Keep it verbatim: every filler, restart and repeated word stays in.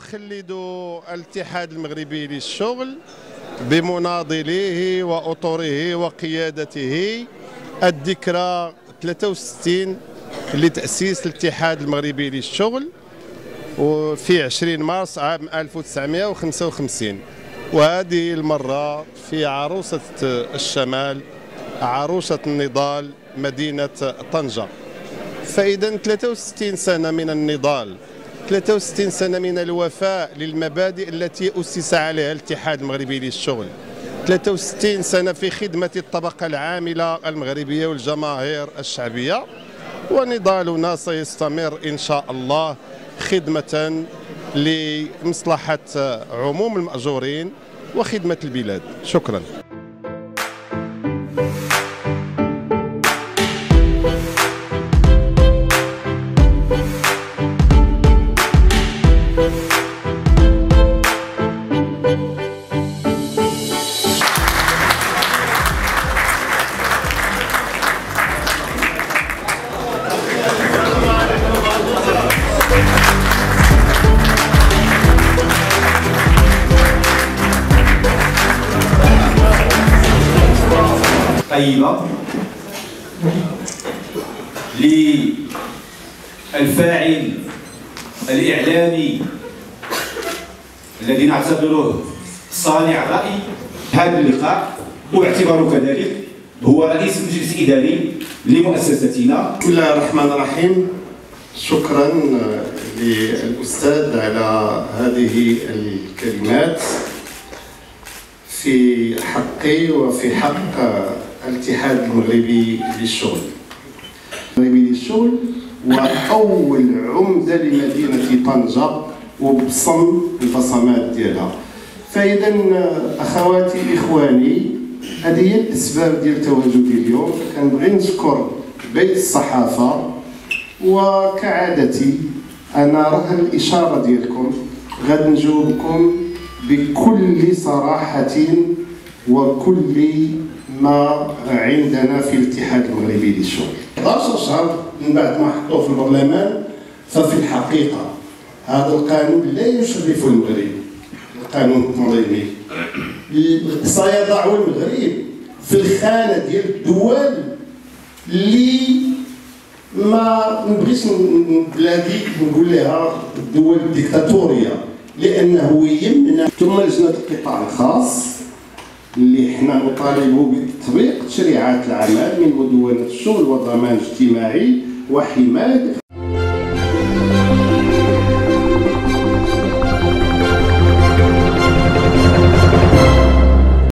نخلد الاتحاد المغربي للشغل بمناضليه وأطره وقيادته الذكرى ثلاثة وستين لتأسيس الاتحاد المغربي للشغل وفي عشرين مارس عام ألف وتسعمائة وخمسة وخمسين، وهذه المرة في عروسة الشمال، عروسة النضال، مدينة طنجة. فإذا ثلاثة وستين سنة من النضال، ثلاثة وستين سنة من الوفاء للمبادئ التي أسس عليها الاتحاد المغربي للشغل، ثلاثة وستين سنة في خدمة الطبقة العاملة المغربية والجماهير الشعبية، ونضالنا سيستمر إن شاء الله خدمة لمصلحة عموم المأجورين وخدمة البلاد. شكرا. طيبة للفاعل الإعلامي الذي نعتبره صانع رأي هذا اللقاء، واعتبره كذلك هو رئيس المجلس الإداري لمؤسستنا. بسم الله الرحمن الرحيم. شكرا للأستاذ على هذه الكلمات في حقي وفي حق الاتحاد المغربي للشغل. المغربي للشغل وأول عمدة لمدينة طنجة وبصم البصمات ديالها. فإذا أخواتي إخواني، هذه هي الأسباب ديال تواجدي اليوم. كنبغي نشكر بيت الصحافة، وكعادتي أنا رهن الإشارة ديالكم غادي نجاوبكم بكل صراحة وكل ما عندنا في الاتحاد المغربي للشغل. إحدى عشر شهر من بعد ما حطوه في البرلمان، ففي الحقيقة هذا القانون لا يشرف المغرب، القانون التنظيمي سيضع المغرب في الخانة ديال الدول اللي ما نبغيش بلادي نقول لها الدول الديكتاتورية، لأنه يمنع. ثم لجنة القطاع الخاص اللي حنا نطالب بتطبيق تشريعات العمل من مدونة الشغل والضمان الاجتماعي وحماية